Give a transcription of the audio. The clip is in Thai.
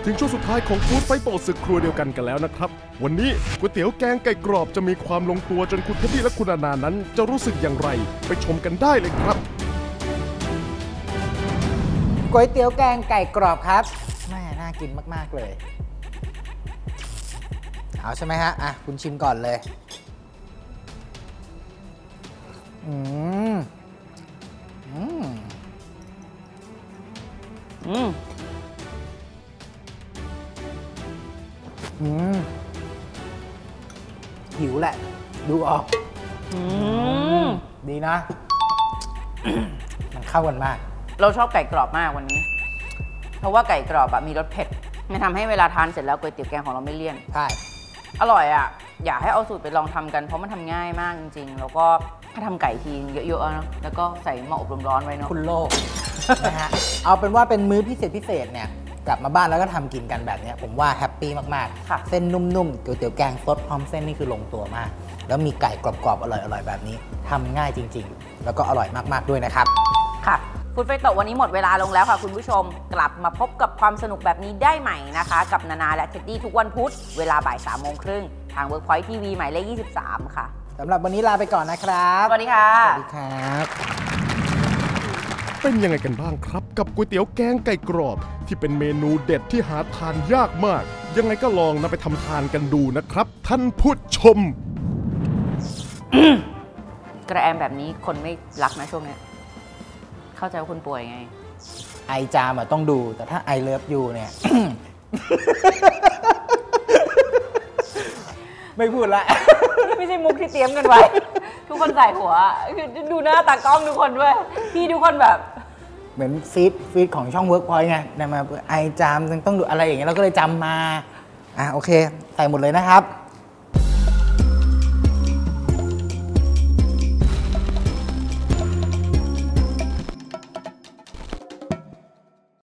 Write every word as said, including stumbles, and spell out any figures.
ถึงช่วงสุดท้ายของฟู้ดไฟโตศึกครัวเดียวกันกันแล้วนะครับวันนี้ก๋วยเตี๋ยวแกงไก่กรอบจะมีความลงตัวจนคุณเท็ดดี้และคุณอาณานั้นจะรู้สึกอย่างไรไปชมกันได้เลยครับก๋วยเตี๋ยวแกงไก่กรอบครับแม่น่ากินมากๆเลยเอาใช่ไหมฮะอ่ะคุณชิมก่อนเลยอืมอืมอืมอืมหิวแหละดูออกอืมดีนะ มันเข้ากันมากเราชอบไก่กรอบมากวันนี้เพราะว่าไก่กรอบอะมีรสเผ็ดมันทำให้เวลาทานเสร็จแล้วก๋วยเตี๋ยวแกงของเราไม่เลี่ยนใช่อร่อยอะอยากให้เอาสูตรไปลองทำกันเพราะมันทำง่ายมากจริงๆแล้วก็ถ้าทำไก่ทีเยอะๆนะแล้วก็ใส่หม้ออบลมร้อนไว้เนาะคุณโลก นะฮะเอาเป็นว่าเป็นมื้อพิเศษพิเศษเนี่ยกลับมาบ้านแล้วก็ทำกินกันแบบนี้ผมว่าแฮปปี้มากๆเส้นนุ่มๆก๋วยเตี๋ยวแกงซดพร้อมเส้นนี่คือลงตัวมากแล้วมีไก่กรอบๆอร่อยๆแบบนี้ทำง่ายจริงๆแล้วก็อร่อยมากๆด้วยนะครับค่ะฟู้ดไฟโตวันนี้หมดเวลาลงแล้วค่ะคุณผู้ชมกลับมาพบกับความสนุกแบบนี้ได้ใหม่นะคะกับนานาและเท็ดดี้ทุกวันพุธเวลาบ่ายสามโมงครึ่งทาง Workpoint ที วี หมายเลขยี่สิบสามค่ะสำหรับวันนี้ลาไปก่อนนะครับสวัสดีค่ะสวัสดีครับเป็นยังไงกันบ้างครับกับก๋วยเตี๋ยวแกงไก่กรอบที่เป็นเมนูเด็ดที่หาทานยากมากยังไงก็ลองนำไปทำทานกันดูนะครับท่านผู้ชมกระแอมแบบนี้คนไม่รักนะช่วงนี้เข้าใจว่าคุณป่วยไงไอจามต้องดูแต่ถ้าไอเลิฟยูเนี่ย ไม่พูดละไม่ใช่มุกที่เตรียมกันไว้ ทุกคนใส่หัวคือดูหน้าตากล้องทุกคนด้วยพี่ทุกคนแบบเหมือนฟีดฟีดของช่อง Workpoint ไงนำมาไอจามต้องดูอะไรอย่างเงี้ยเราก็เลยจำมาอ่ะโอเคใส่หมดเลยนะครับ